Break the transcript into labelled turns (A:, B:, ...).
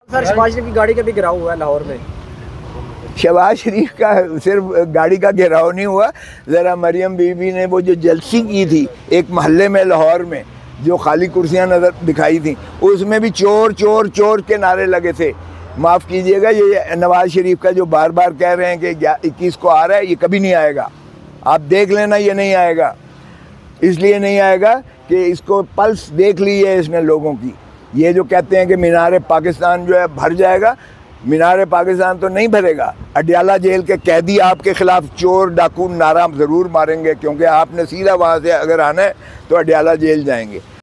A: Sir Shahbaz शरीफ की गाड़ी का भी घेराव हुआ है लाहौर में।
B: शहबाज शरीफ का सिर्फ गाड़ी का घेराव नहीं हुआ, ज़रा मरियम बीबी ने वो जो जलसी की थी एक महल्ले में लाहौर में, जो खाली कुर्सियां नजर दिखाई थी, उसमें भी चोर चोर चोर के नारे लगे थे। माफ़ कीजिएगा, ये नवाज शरीफ का जो बार बार कह रहे हैं कि 21 को आ रहा है, ये कभी नहीं आएगा। आप देख लेना, ये नहीं आएगा। इसलिए नहीं आएगा कि इसको पल्स देख ली है इसने लोगों की। ये जो कहते हैं कि मीनार पाकिस्तान जो है भर जाएगा, मीनार पाकिस्तान तो नहीं भरेगा। अडयाला जेल के कैदी आपके खिलाफ चोर डाकू नारा ज़रूर मारेंगे, क्योंकि आपने सीधा वहाँ से अगर आना है तो अडयाला जेल जाएंगे।